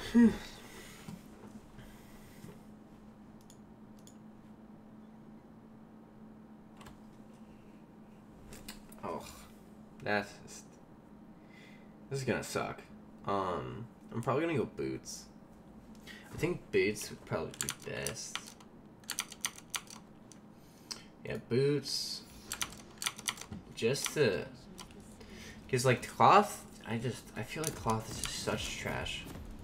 Oh, that's just, this is gonna suck. I'm probably gonna go boots. I think boots would probably be best. Yeah, boots. Just to, cause like cloth, I feel like cloth is just such trash.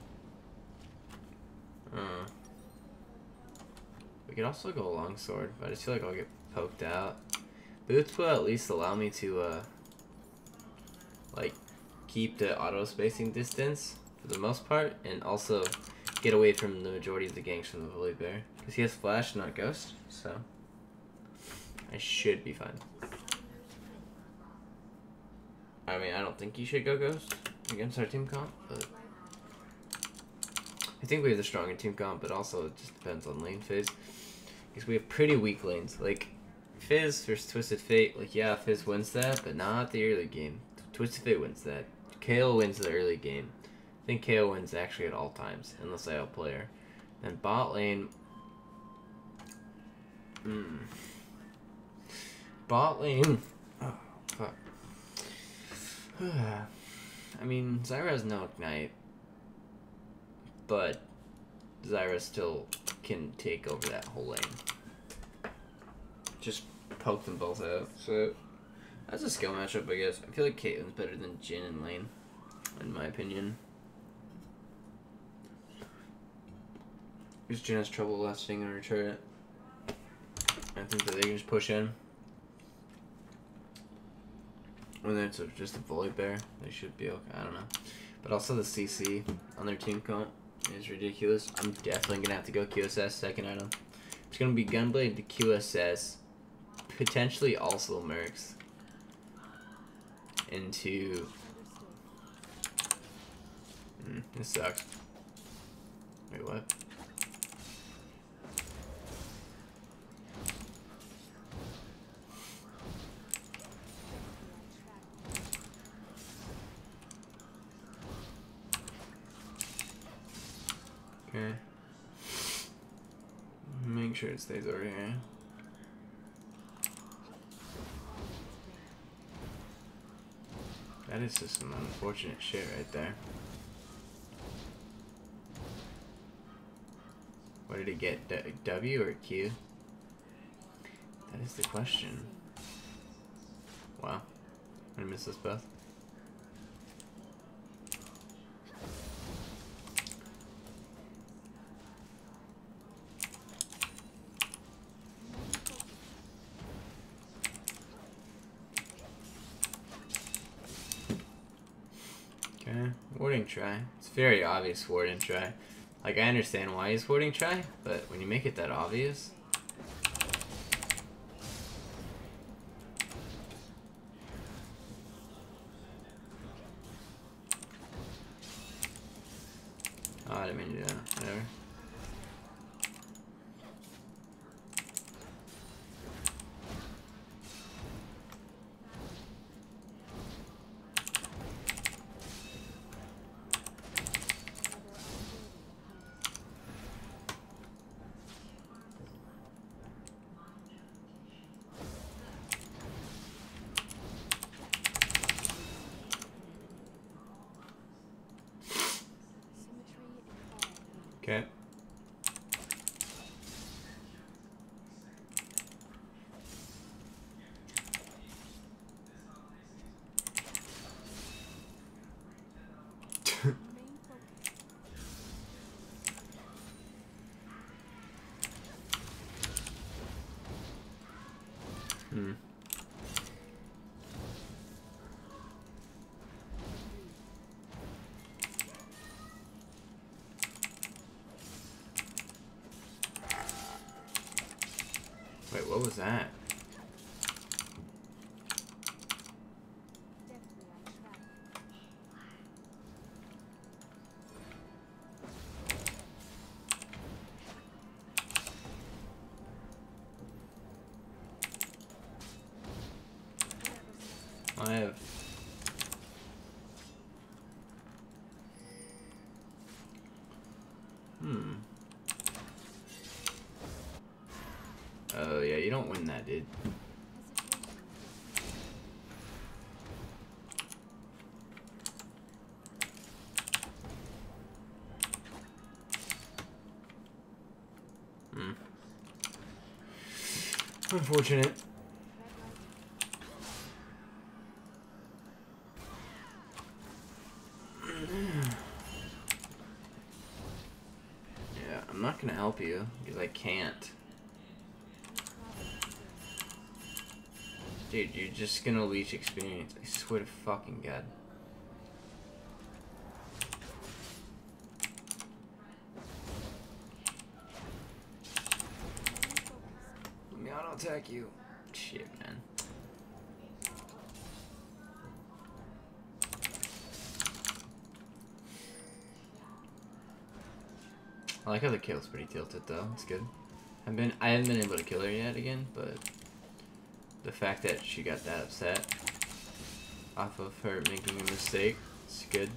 We could also go longsword, but I just feel like I'll get poked out. Boots will at least allow me to like keep the auto spacing distance for the most part, and also get away from the majority of the ganks from the Volibear. Because he has flash, not ghost, so I should be fine. I mean, I don't think you should go ghost against our team comp, but I think we have the stronger team comp, but also it just depends on lane phase. Because we have pretty weak lanes. Like, Fizz versus Twisted Fate, like, yeah, Fizz wins that, but not the early game. Twisted Fate wins that. KO wins the early game. I think KO wins actually at all times, unless I outplay her. Then bot lane... Bot lane... Oh, fuck. I mean, Zyra has no Ignite, but Zyra still can take over that whole lane. Just poke them both out. So that's a skill matchup, I guess. I feel like Caitlyn's better than Jhin in lane, in my opinion. Because Jhin has trouble lasting on her turret. I think that they can just push in. When it's just a Volibear, they should be okay. I don't know. But also the CC on their team comp is ridiculous. I'm definitely going to have to go QSS second item. It's going to be Gunblade to QSS. Potentially also Mercs. Into... this sucks. Wait, what? Okay. Make sure it stays over here. That is just some unfortunate shit right there. What did he get? W or Q? That is the question. Wow. I missed this both. Okay, warding try. It's very obvious warding try. Like, I understand why he's warding try, but when you make it that obvious... Oh, I didn't mean to do that. Whatever. Okay. Wait, what was that? I have... Oh, yeah, you don't win that, dude. Unfortunate. Yeah, I'm not gonna help you because I can't. Dude, you're just gonna leech experience. I swear to fucking God. Let me auto attack you. Shit, man. I like how the kill's pretty tilted though. It's good. I haven't been able to kill her yet again, but the fact that she got that upset off of her making a mistake, it's good.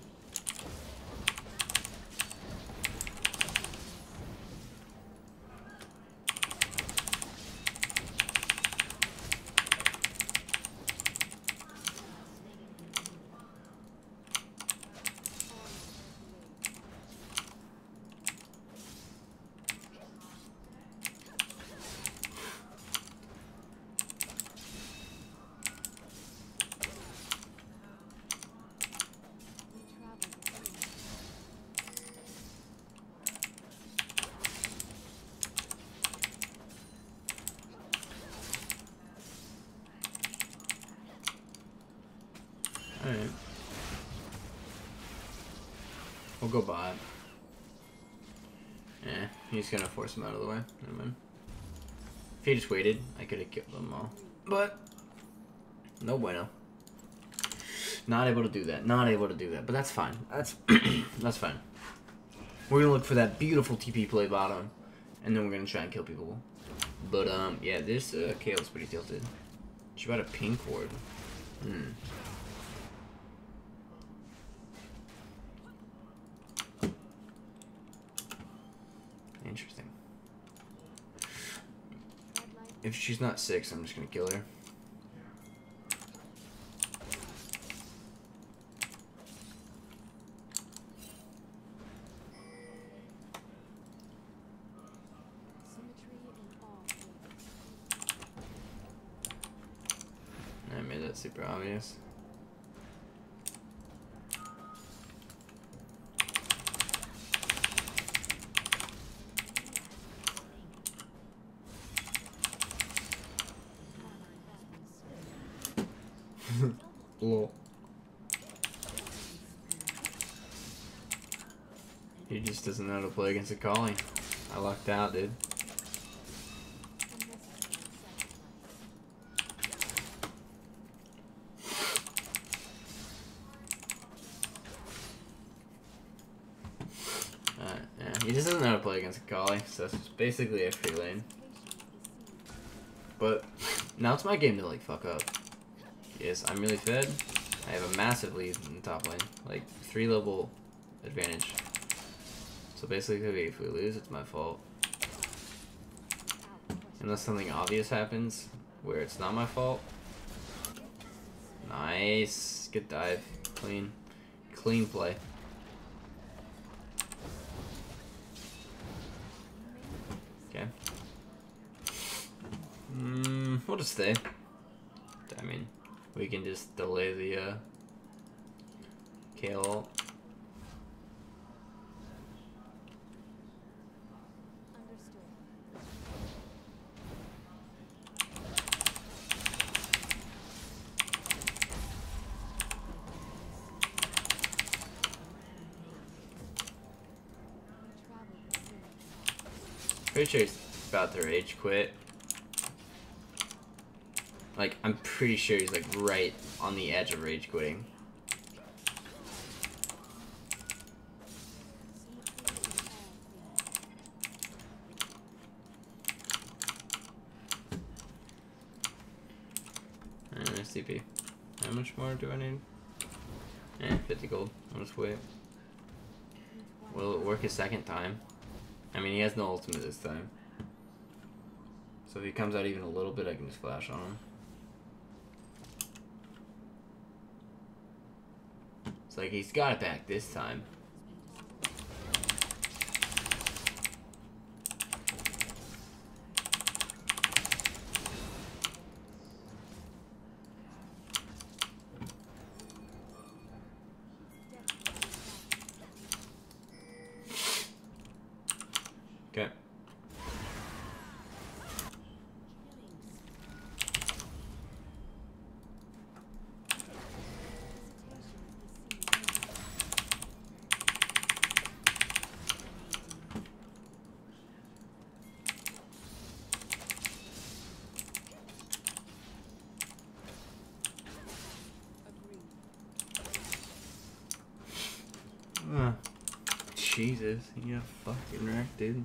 Alright. We'll go bot. He's gonna force him out of the way. Never mind. If he just waited, I could have killed them all. But, no bueno. Not able to do that. Not able to do that. But that's fine. That's that's fine. We're gonna look for that beautiful TP play bottom. And then we're gonna try and kill people. But, yeah, this Kale's pretty tilted. She got a pink ward. Interesting. If she's not 6, I'm just gonna kill her. I made that super obvious. Lol. He just doesn't know how to play against Akali. I lucked out, dude. Yeah, he just doesn't know how to play against Akali, so it's basically a free lane. But now it's my game to like fuck up. Yes, I'm really fed. I have a massive lead in the top lane, like 3 level advantage. So basically, if we lose, it's my fault. Unless something obvious happens, where it's not my fault. Nice, good dive, clean play. Okay. We'll just stay. I mean, we can just delay the Kayle ult. Pretty sure he's about to rage quit. Like, I'm pretty sure he's like right on the edge of rage quitting. Nice TP. How much more do I need? 50 gold. I'll just wait. Will it work a second time? I mean, he has no ultimate this time. So So if he comes out even a little bit, I can just flash on him. It's like he's got it back this time. Okay. Jesus, you fucking wrecked, dude.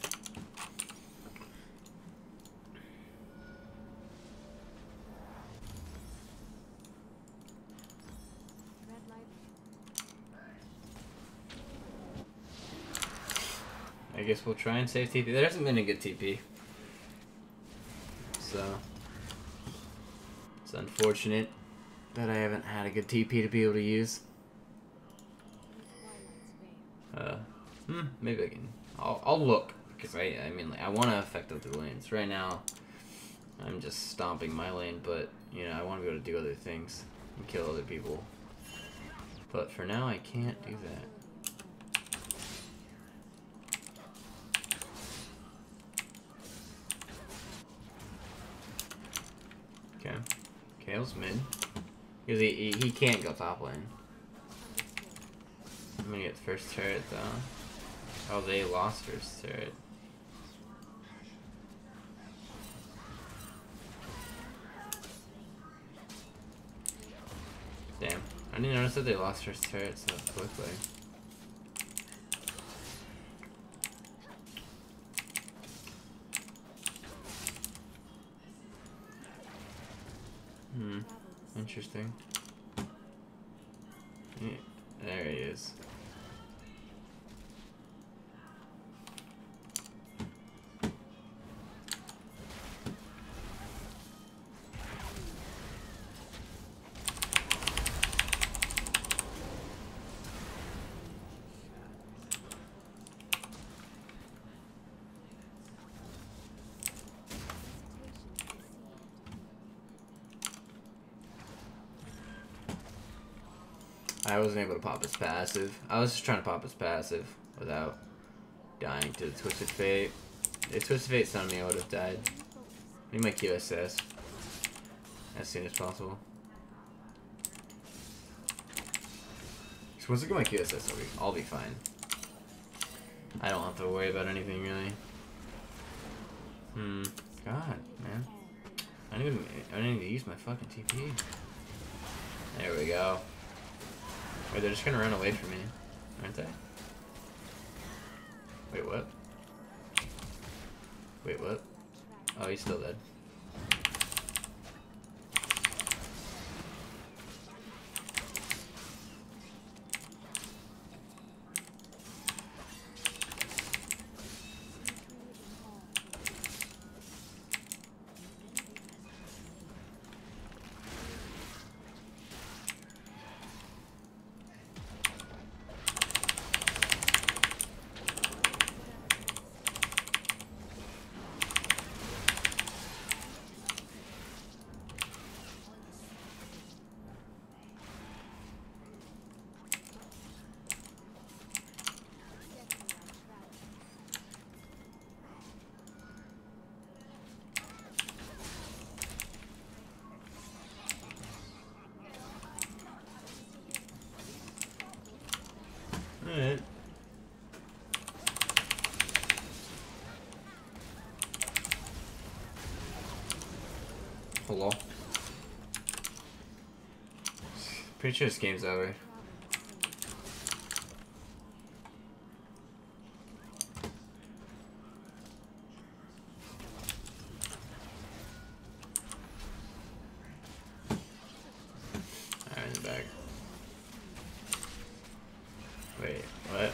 I guess we'll try and save TP. There hasn't been a good TP. So, it's unfortunate that I haven't had a good TP to be able to use. Maybe I can. I'll look, because I mean, like, I want to affect other lanes. Right now, I'm just stomping my lane, but, you know, I want to be able to do other things and kill other people. But for now, I can't do that. Okay. Kale's mid. Because he can't go top lane. I'm gonna get the first turret, though. Oh, they lost first turret. Damn. I didn't notice that they lost first turret so quickly. Interesting. Yeah, there he is. I wasn't able to pop his passive. I was just trying to pop his passive without dying to the Twisted Fate. If Twisted Fate stunned me, I would have died. I need my QSS as soon as possible. So once I get my QSS, I'll be fine. I don't have to worry about anything really. God, man. I need to use my fucking TP. There we go. Wait, they're just gonna run away from me, aren't they? Wait, what? Wait, what? Oh, he's still dead. Alright. Hello. Pretty sure this game's over. Alright, in the back. Wait, what?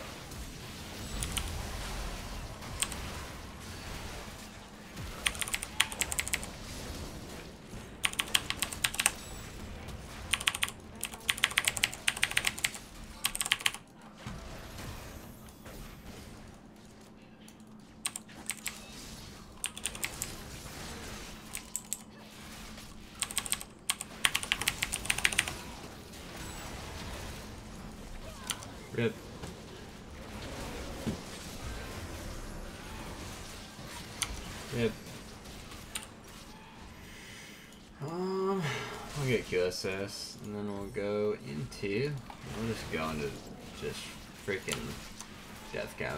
Rip. Rip. We'll get QSS, and then we'll go into. We'll just go into just freaking death count.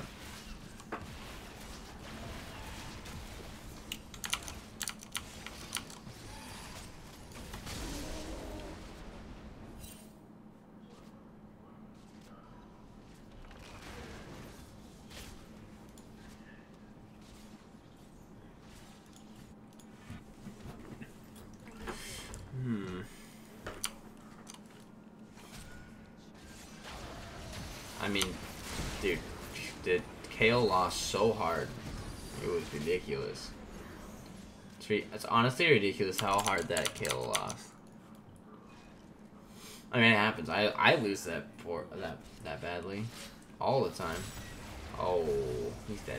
I mean, dude, the Kale lost so hard. It was ridiculous. It's honestly ridiculous how hard that Kale lost. I mean, it happens. I lose that badly all the time. Oh, he's dead.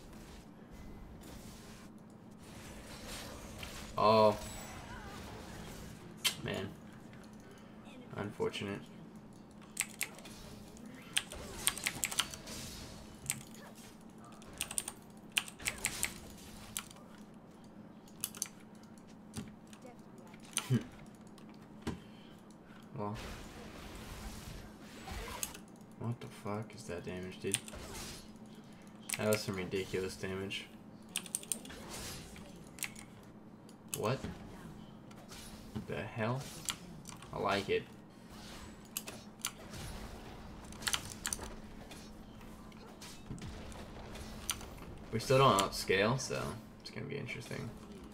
Oh, man, unfortunate. Well, what the fuck is that damage, dude? That was some ridiculous damage. What the hell? I like it. We still don't upscale, so it's gonna be interesting.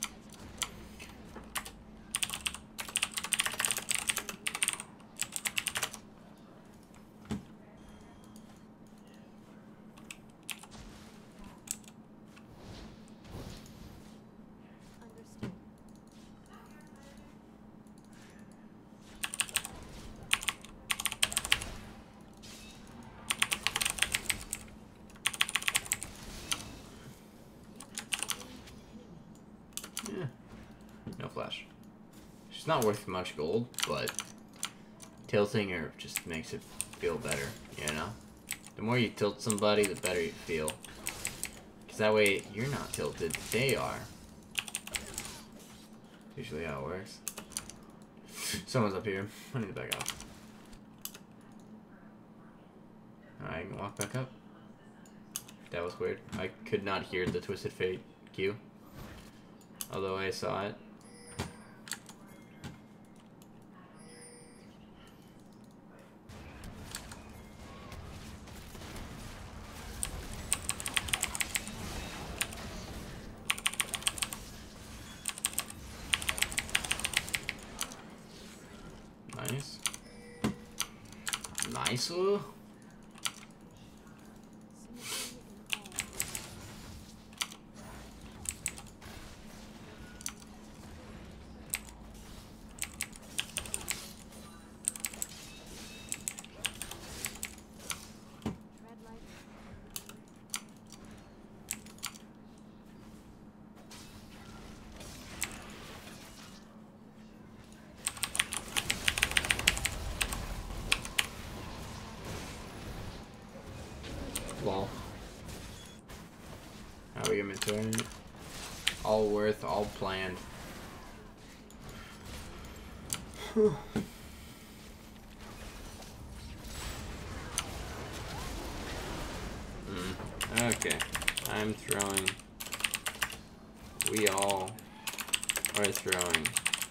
Yeah, no flash. She's not worth much gold, but tilting her just makes it feel better, you know? The more you tilt somebody, the better you feel. Because that way, you're not tilted, they are. Usually how it works. Someone's up here. I need to back off. Alright, I can walk back up. That was weird. I could not hear the Twisted Fate Q. Although I saw it. Nice. Nice. Lol. How we gonna turn? All worth, all planned. Okay. I'm throwing. We all are throwing.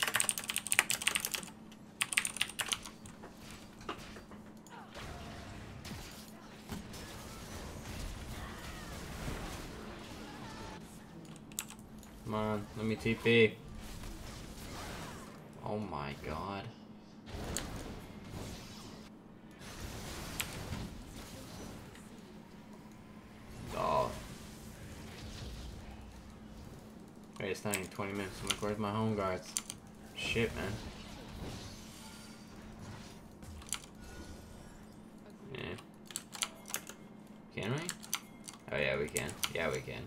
Come on, let me TP. Oh my god. Oh. Wait, it's not even 20 minutes. I'm like, where's my home guards? Shit, man. Yeah. Can we? Oh yeah, we can. Yeah, we can.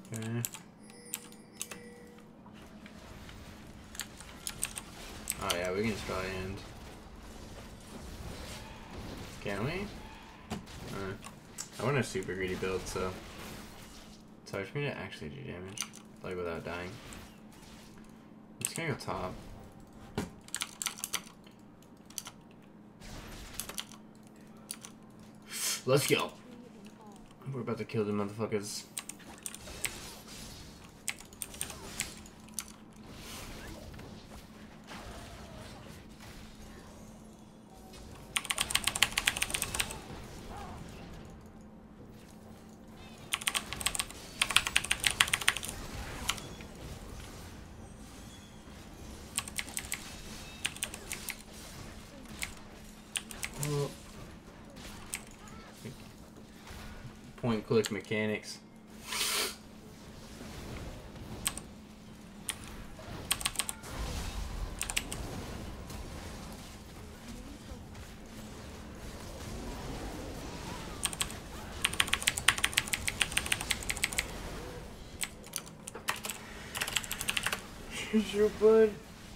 Okay. Oh yeah, we can just probably end. Can we? I want a super greedy build, so it's hard for me to actually do damage, like without dying. I'm just gonna go top. Let's go. We're about to kill the motherfuckers. Point click mechanics. Here's your bud.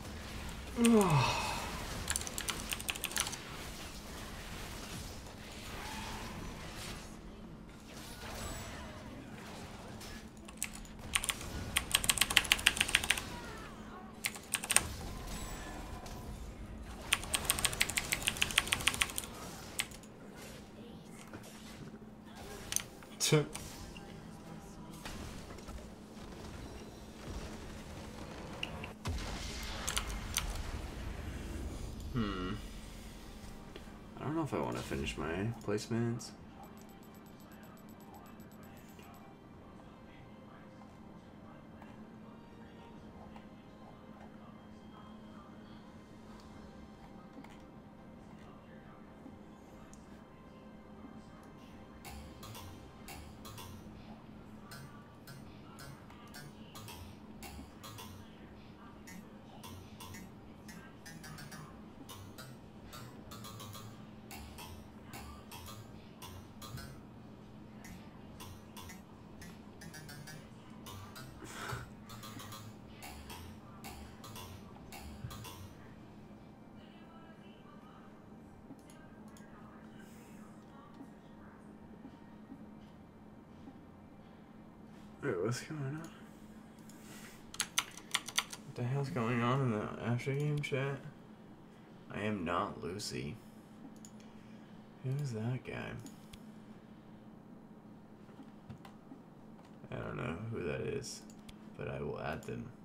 I don't know if I want to finish my placements. Wait, what's going on? What the hell's going on in the after game chat? I am not Lucy. Who's that guy? I don't know who that is, but I will add them.